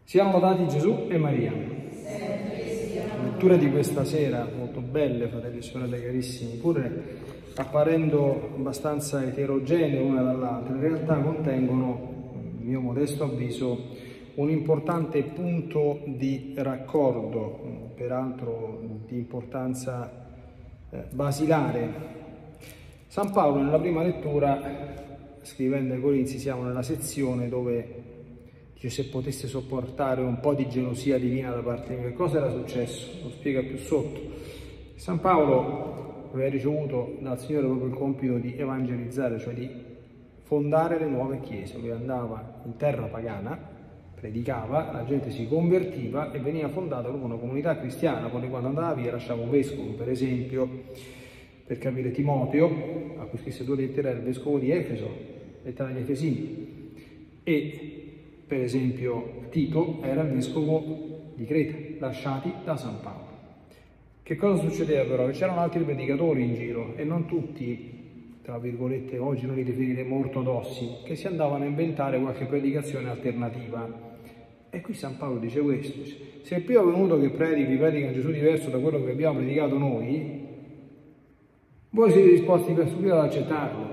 Siamo lodati Gesù e Maria. Le letture di questa sera, molto belle, fratelli e sorelle carissimi, pure apparendo abbastanza eterogenee l'una dall'altra, in realtà contengono, a mio modesto avviso, un importante punto di raccordo, peraltro di importanza basilare. San Paolo nella prima lettura, scrivendo ai Corinzi, siamo nella sezione dove dice: se potesse sopportare un po' di gelosia divina da parte mia. Cosa era successo? Lo spiega più sotto. San Paolo aveva ricevuto dal Signore proprio il compito di evangelizzare, cioè di fondare le nuove chiese. Lui andava in terra pagana, predicava, la gente si convertiva e veniva fondata proprio una comunità cristiana. Poi quando andava via lasciava un vescovo, per esempio, per capire, Timoteo, a cui scrisse 2 lettere, era il vescovo di Efeso, lettera agli Efesini, e per esempio Tito era il vescovo di Creta, lasciati da San Paolo. Che cosa succedeva però? Che c'erano altri predicatori in giro, e non tutti, tra virgolette, oggi noi li definiremo ortodossi, che si andavano a inventare qualche predicazione alternativa. E qui San Paolo dice questo: se è più venuto che vi predica un Gesù diverso da quello che abbiamo predicato noi, voi siete disposti per subito ad accettarlo.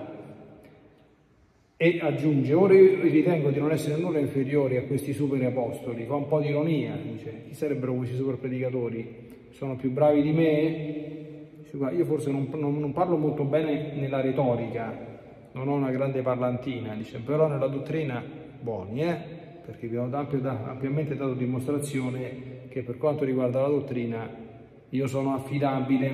E aggiunge: ora io ritengo di non essere nulla inferiori a questi super apostoli. Fa un po' di ironia, dice: chi sarebbero questi super predicatori? Sono più bravi di me? Io forse non parlo molto bene nella retorica, non ho una grande parlantina, dice, però nella dottrina buoni, perché vi ho ampiamente dato dimostrazione che per quanto riguarda la dottrina io sono affidabile.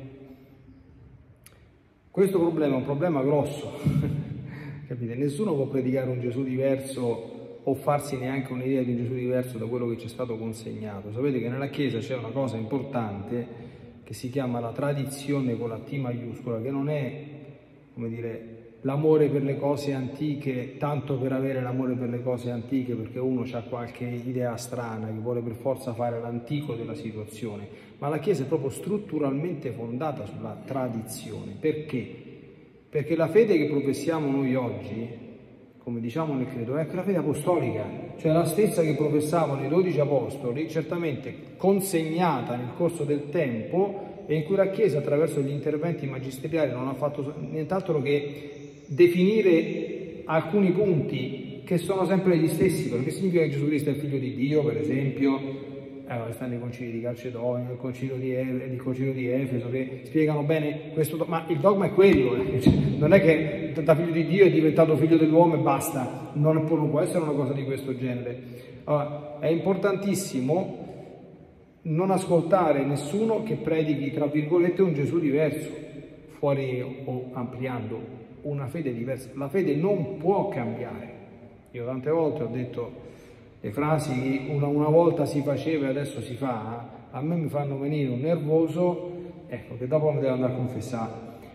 Questo problema è un problema grosso. Capite? Nessuno può predicare un Gesù diverso o farsi neanche un'idea di un Gesù diverso da quello che ci è stato consegnato. Sapete che nella Chiesa c'è una cosa importante che si chiama la tradizione con la T maiuscola, che non è, come dire, l'amore per le cose antiche tanto per avere l'amore per le cose antiche, perché uno ha qualche idea strana che vuole per forza fare l'antico della situazione, ma la Chiesa è proprio strutturalmente fondata sulla tradizione. Perché? Perché la fede che professiamo noi oggi, come diciamo nel credo, è la fede apostolica, cioè la stessa che professavano i 12 apostoli, certamente consegnata nel corso del tempo, e in cui la Chiesa attraverso gli interventi magisteriali non ha fatto nient'altro che definire alcuni punti che sono sempre gli stessi. Perché significa che Gesù Cristo è il figlio di Dio, per esempio. Stanno i concili di Calcedonio, il concilio di Efeso, che spiegano bene questo, ma il dogma è quello, non è che da figlio di Dio è diventato figlio dell'uomo e basta, non può essere una cosa di questo genere. Allora, è importantissimo non ascoltare nessuno che predichi, tra virgolette, un Gesù diverso, fuori o ampliando una fede diversa. La fede non può cambiare. Io tante volte ho detto le frasi una volta si faceva e adesso si fa, a me mi fanno venire un nervoso, ecco, che dopo mi devo andare a confessare.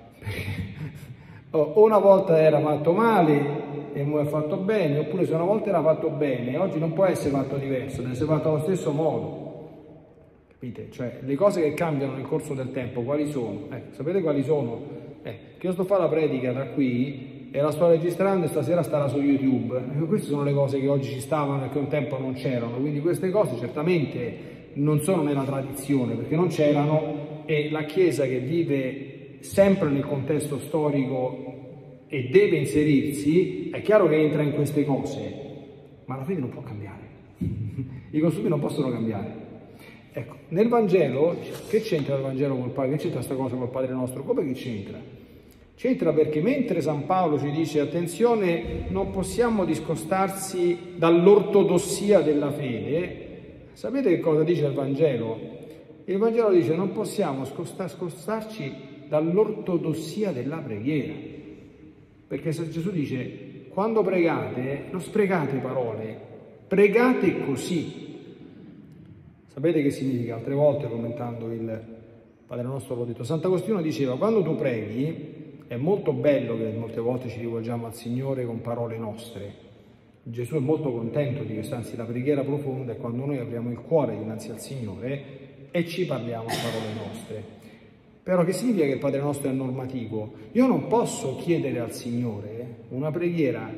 Una volta era fatto male e ora è fatto bene, oppure se una volta era fatto bene, oggi non può essere fatto diverso, deve essere fatto allo stesso modo. Capite? Cioè, le cose che cambiano nel corso del tempo, quali sono? Sapete quali sono? Che io sto a fare la predica da qui e la sto registrando e stasera starà su YouTube. Queste sono le cose che oggi ci stavano e che un tempo non c'erano, quindi queste cose certamente non sono nella tradizione, perché non c'erano, e la Chiesa, che vive sempre nel contesto storico e deve inserirsi, è chiaro che entra in queste cose, ma la fede non può cambiare. I costumi non possono cambiare. Ecco, nel Vangelo, che c'entra il Vangelo col Padre? Che c'entra questa cosa col Padre nostro? Come che c'entra? C'entra perché mentre San Paolo ci dice: attenzione, non possiamo discostarsi dall'ortodossia della fede, sapete che cosa dice il Vangelo? Il Vangelo dice: non possiamo scostarci dall'ortodossia della preghiera, perché se Gesù dice: quando pregate non sprecate parole, pregate così. Sapete che significa? Altre volte, commentando il Padre nostro, l'ho detto. Sant'Agostino diceva: quando tu preghi, è molto bello che molte volte ci rivolgiamo al Signore con parole nostre. Gesù è molto contento di questo, anzi la preghiera profonda è quando noi apriamo il cuore dinanzi al Signore e ci parliamo a parole nostre. Però che significa che il Padre nostro è normativo? Io non posso chiedere al Signore una preghiera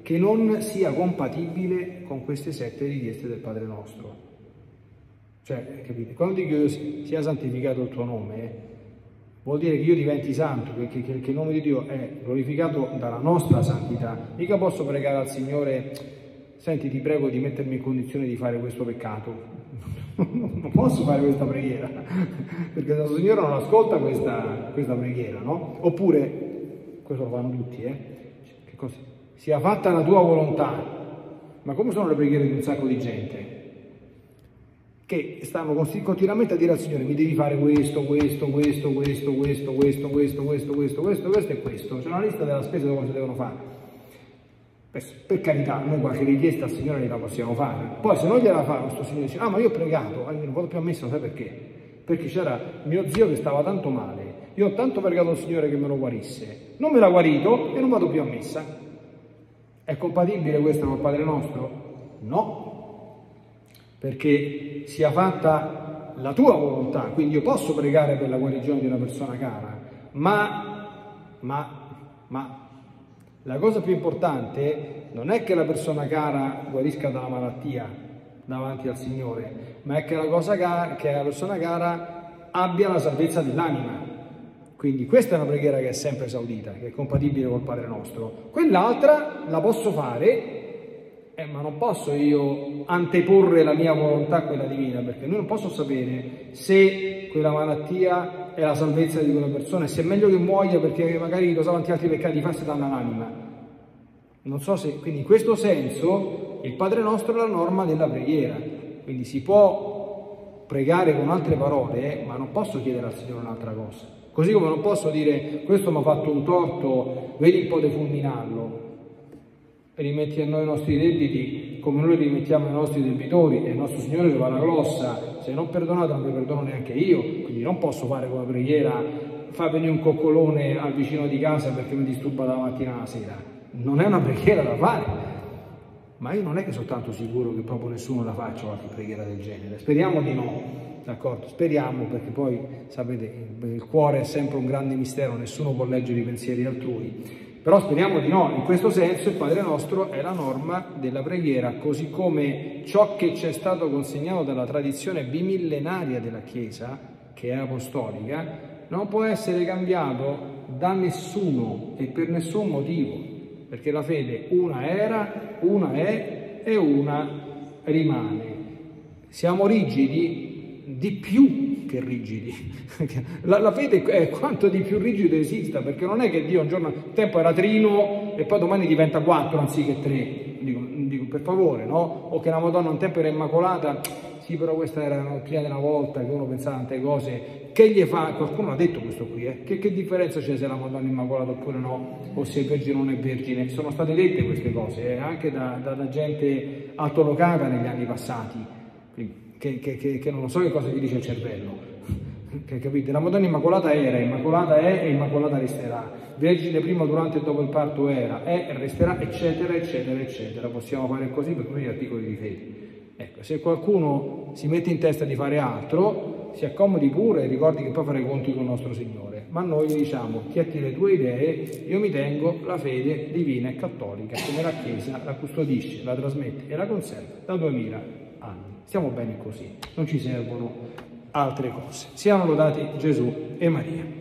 che non sia compatibile con queste 7 richieste del Padre nostro. Cioè, capite? Quando dico io sia santificato il tuo nome, vuol dire che io diventi santo, che il nome di Dio è glorificato dalla nostra santità. Mica posso pregare al Signore, senti, ti prego di mettermi in condizione di fare questo peccato. Non posso fare questa preghiera, perché se il Signore non ascolta questa preghiera, no? Oppure, questo lo fanno tutti, che cosa? Sia fatta la tua volontà. Ma come sono le preghiere di un sacco di gente? Che stanno continuamente a dire al Signore: mi devi fare questo, questo, questo, questo, questo, questo, questo, questo, questo, questo, questo e questo. C'è una lista della spesa di come si devono fare. Per carità, noi qualche richiesta al Signore gliela possiamo fare. Poi se non gliela fa, questo Signore dice: ah, ma io ho pregato, non vado più a messa, sai perché? Perché c'era mio zio che stava tanto male, io ho tanto pregato al Signore che me lo guarisse, non me l'ha guarito e non vado più a messa. È compatibile questo col Padre nostro? No, perché sia fatta la tua volontà, quindi io posso pregare per la guarigione di una persona cara, ma la cosa più importante non è che la persona cara guarisca dalla malattia davanti al Signore, ma è che la persona cara abbia la salvezza dell'anima. Quindi questa è una preghiera che è sempre esaudita, che è compatibile col Padre nostro. Quell'altra la posso fare, ma non posso io anteporre la mia volontà a quella divina, perché noi non posso sapere se quella malattia è la salvezza di quella persona, e se è meglio che muoia perché magari lo sa tanti altri peccati fa, si danno l'anima. Non so se, quindi in questo senso il Padre nostro è la norma della preghiera, quindi si può pregare con altre parole, ma non posso chiedere al Signore un'altra cosa. Così come non posso dire: questo mi ha fatto un torto, vedi un po' di fulminarlo. Rimetti a noi i nostri debiti come noi li rimettiamo ai nostri debitori, e il nostro Signore va la glossa: se non perdonate non vi perdono neanche io. Quindi non posso fare come preghiera: fa venire un coccolone al vicino di casa perché mi disturba dalla mattina alla sera. Non è una preghiera da fare, ma io non è che sono tanto sicuro che proprio nessuno la faccia qualche preghiera del genere. Speriamo di no, d'accordo? Speriamo, perché poi sapete, il cuore è sempre un grande mistero, nessuno può leggere i pensieri altrui. Però speriamo di no. In questo senso il Padre nostro è la norma della preghiera, così come ciò che ci è stato consegnato dalla tradizione bimillenaria della Chiesa, che è apostolica, non può essere cambiato da nessuno e per nessun motivo, perché la fede una era, una è e una rimane. Siamo rigidi di più che rigidi. La fede è quanto di più rigido esista, perché non è che Dio un giorno, un tempo era trino e poi domani diventa 4 anziché 3. Dico per favore, no? O che la Madonna un tempo era immacolata, sì, però questa era una prima della volta che uno pensava a tante cose. Che gli fa? Qualcuno ha detto questo qui, Che differenza c'è se la Madonna è immacolata oppure no, o se è vergine o non è vergine? Sono state dette queste cose, anche da gente altolocata negli anni passati, che non so che cosa gli dice il cervello. Capite? La Madonna immacolata era, immacolata è e immacolata resterà. Vergine prima, durante e dopo il parto era, è e resterà, eccetera, eccetera, eccetera. Possiamo fare così per tutti gli articoli di fede. Ecco, se qualcuno si mette in testa di fare altro, si accomodi pure e ricordi che poi fare i conti con il nostro Signore. Ma noi gli diciamo: chietti le tue idee, io mi tengo la fede divina e cattolica, come la Chiesa la custodisce, la trasmette e la conserva da 2000 anni. Stiamo bene così, non ci servono altre cose. Siano lodati Gesù e Maria.